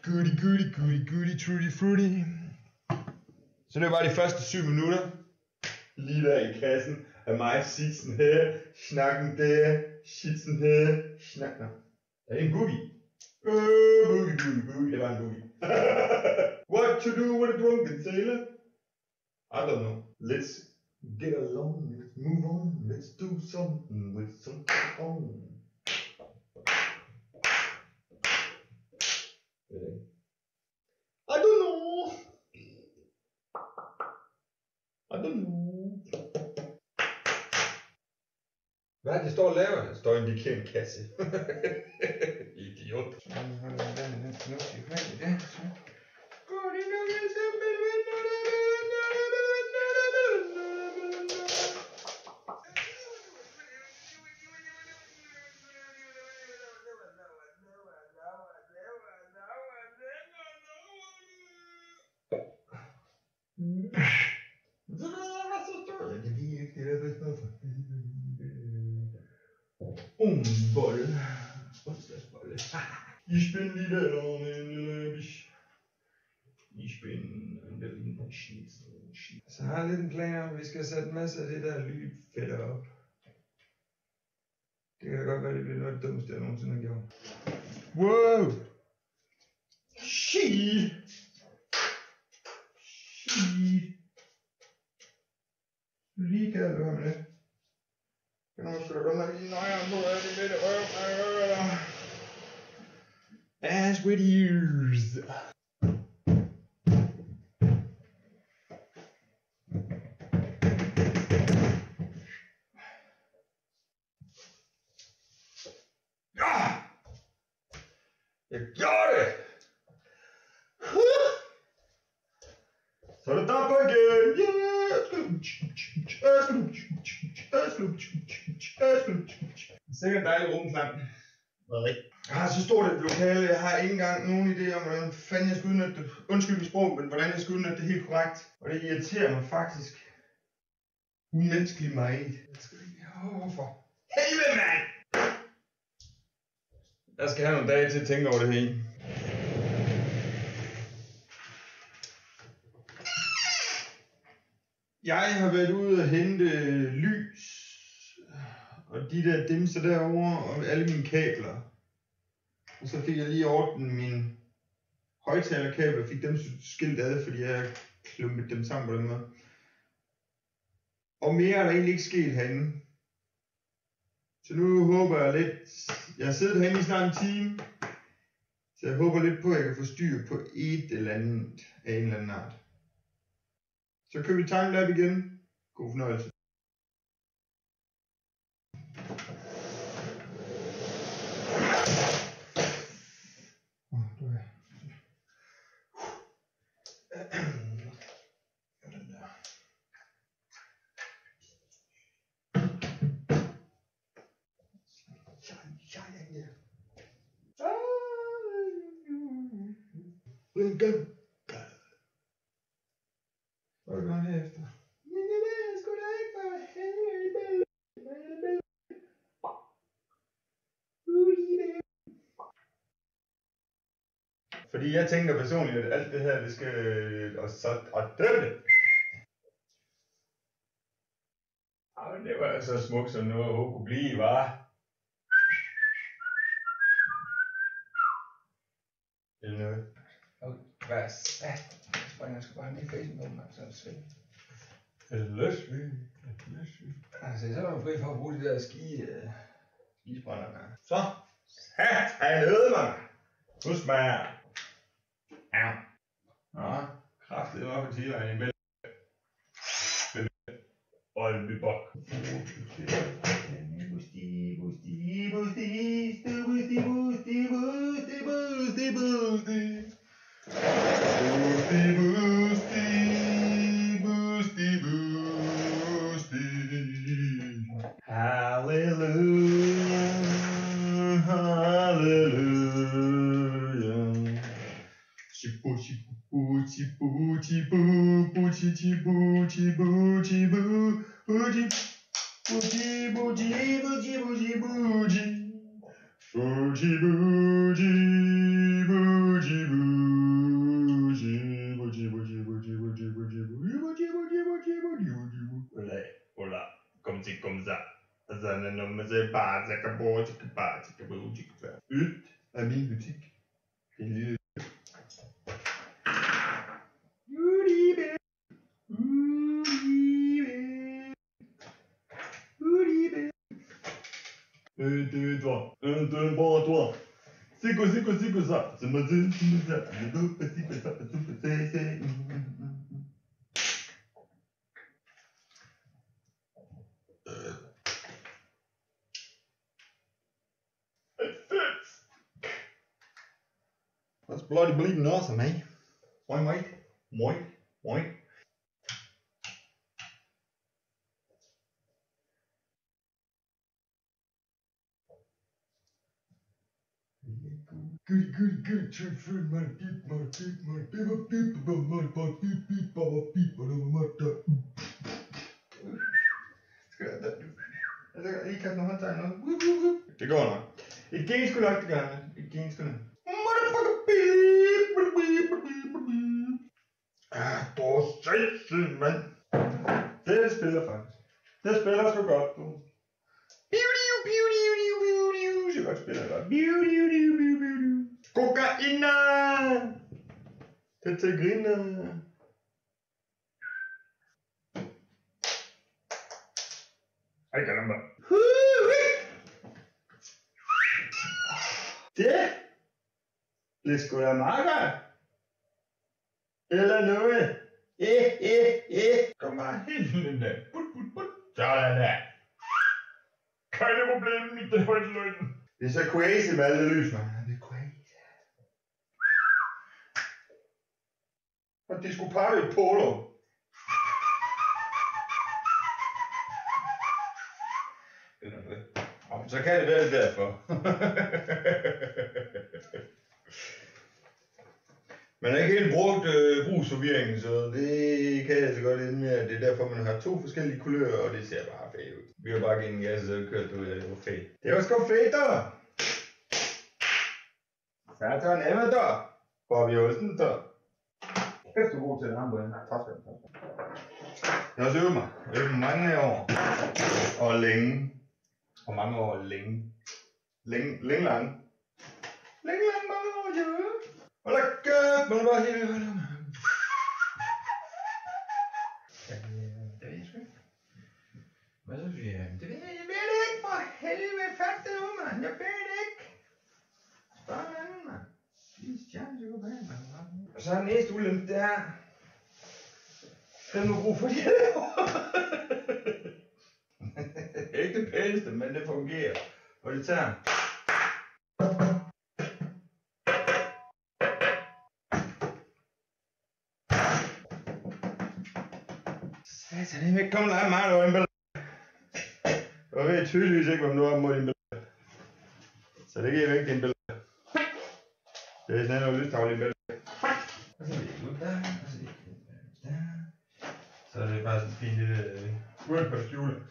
Goody, trudy, fruity. Så det var bare de første 7 minutter. Lige der i kassen af mig, sitsen her, snakken der, shitsen her, snakken. Er det en boogie? Boogie, det var en boogie. What to do with a drunken sailor? I don't know. Let's get along, let's move on, let's do something with something on. I don't know. Hvad er det, står og laver? Der står indikerer en kasse. Idiot. Bolle. Onsdagsbolle. Ich bin wieder Ich bin en lille schnitzel. Så har jeg lidt en plan om, at vi skal sætte en masse af det der lydfælder op. Det kan godt være, det bliver noget dummeste, jeg nogensinde har gjort. Wow! Shit! Lige kan jeg høre med det. Nu skal du komme lige nøjere på, at det lidt as with ears. Ja! Jeg gjorde det! Så er det der på igen! Sikkert dejlig rumklang. Jeg har så stort et lokale, jeg har ikke engang nogen idé om, hvordan fanden jeg skal udnytte det. Undskyld mit sprog, men hvordan jeg skal udnytte det helt korrekt. Og det irriterer mig faktisk umenneskeligt meget. Hvorfor? Helvede, mand! Jeg skal have nogle dage til at tænke over det hele. Jeg har været ude og hente lys og de der dimser derovre og alle mine kabler. Og så fik jeg lige ordnet mine højttalerkabler og fik dem skilt ad, fordi jeg klumpede dem sammen på den måde. Og mere er der egentlig ikke sket herinde. Så nu håber jeg lidt, jeg har siddet herinde i snart en time, så jeg håber lidt på, at jeg kan få styr på et eller andet af en eller anden art. Så kører vi timelap igen. God fornøjelse. Hvad er det godt herefter? Men jeg ved sgu da ikke for helvede. Fordi jeg tænker personligt, at alt det her, det skal... Og dømme det! Men det var så smukt, som noget overhovedet kunne blive, hva'? Eller noget. Hvad sat? Jeg skal bare have med i facen på mig, så er det svært. Altså, så er man fri for at bruge de der skisprænder der. Så! Sat! Han øde mig! Husk mig! Ja. Nå, kraftigt op i tidligere i mellem. Oldenbybok. Hallelujah, hallelujah. Chibuchi buchi buchi boo, buchi buchi buchi boo, buchi buchi buchi buchi buchi buchi, buchi buchi buchi boo. sådan når man siger bare ud af min butik. Det er lille. That's bloody bleeding awesome, eh? Moin, moin, moin, moin. Good, to food, my beep, I kan have håndtegn noget. Det går nok. Et gen skulle nok, det gør han. Et gen skulle nok. For satan, mand. Det spiller faktisk. Det spiller sgu godt, du. Så godt spiller godt. Kokaina! Det til griner. Ej, kan man. Det skulle da meget godt. Eller noget. Kom bare helt den der. Sådan der. Kan det problem mit det højt løgn? Det er så crazy med alle lys, man. Det er crazy. Og de skulle pakke et polo. Så kan det være derfor. Man har ikke helt brugt brugsforvirringen, så det kan jeg så godt ende med, at det er derfor, man har to forskellige kulører, og det ser bare fedt ud. Vi har bare givet en gas, og så kørt ud af det var fedt. Det var sgu fedt, da! Satan emmer, da! Bobby Olsen, da! Kæft, du er god til den armbøjning. Tak skal du. Jeg har også øvet mig. Øvet mange år. Og længe. Og mange år længe. Længe lang. Længe lang, mange år, ja. Hold da kæft, man var helt øvet. Det ved jeg sgu ikke. Hvad så siger jeg? Det ved jeg ikke for helvede. Fast det nu, mand. Jeg ved det ikke. Spørg en anden, mand. Vis chance, gå bag, mand. Og så er næste ulempe, det er... Den må bruge for de her. Ikke det pæneste, men det fungerer. Og det tager. Satan, det vil ikke komme der meget over en billede. Jeg ved tydeligvis ikke, om du har mod din billede. Så det giver væk din billede. Det er sådan noget lystavle i billede. Og så er det ud der, og så er det der. Så er det bare sådan en fin lille udenpåskjule.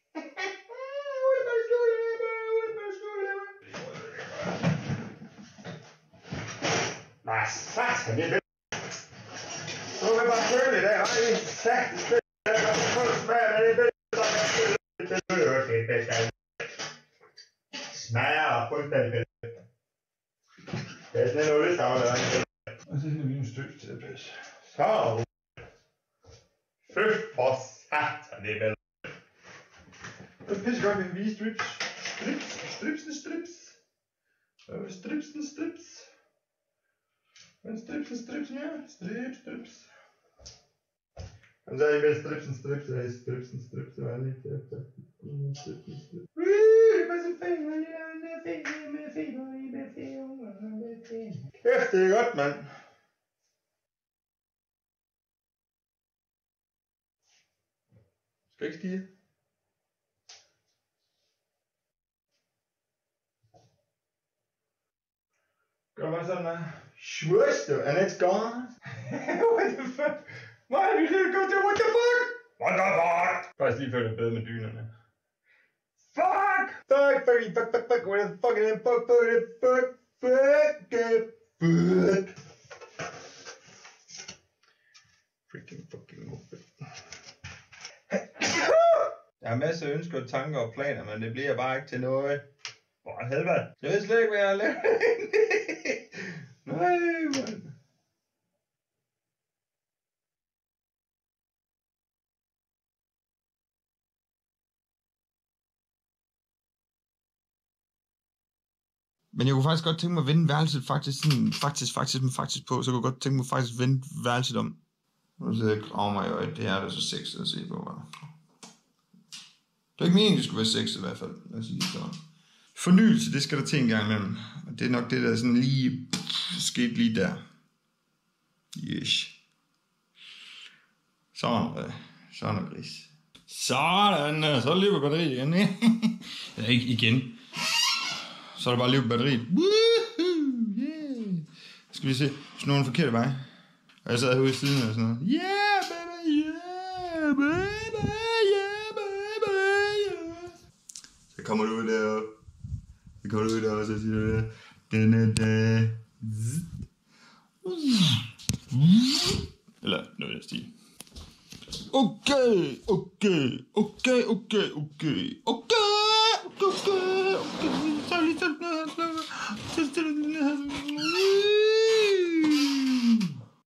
Nej, satan, det er det. Nu vil jeg bare føle det der. Ej, det er sagt, det er det. Jeg har fået smager af det bedste. Det er bedst af det. Smager og fuldstændig bedst. Det er sådan en oliestavle, der er en. Og så er det en stykke til det bedste. Så er det. Fy for satan, det er bedst. Det er pisse godt, vi kan vise strips. Strips. Men strips, ja. Strips. Og så er I med strips, det er strips, det var lidt efter. Strips. Kæft, det er godt, mand. Skal ikke stige? Gør bare sådan der. Schwurst, and it's gone. What the fuck? Why did you go to what the fuck? What the fuck? Faktisk lige før det bedre med dynerne. Fuck! Fuck! What the fuck? Fuck! Freaking fucking muppet. Jeg har masser af ønsker, tanker og planer, men det bliver bare ikke til noget. For helvede. Jeg ved slet ikke, hvad jeg har lavet. Nej, mand. Men jeg kunne faktisk godt tænke mig at vende værelset faktisk på, så jeg kunne godt tænke mig faktisk at vende værelset om. Nu sidder jeg og graver mig i øjet. Det her er så sexet at se på, hva'? Det er ikke meningen, det skulle være sexet i hvert fald. Lad os sige det sådan. Fornyelse, det skal der til en gang imellem. Og det er nok det, der sådan lige skete lige der. Yes. Sådan er gris. Sådan, så lever batteriet igen. Ja, ikke igen. Så er der bare liv på batteriet. Woohoo! Yeah. Skal vi se, hvis nogen forkerte vej. Og jeg sad herude i siden og sådan noget. Yeah, baby, yeah, baby, yeah, baby, yeah. Så kommer du ud der. Så kommer du ud der, og så siger du der. Denne dag. Eller noget af stil. Okay.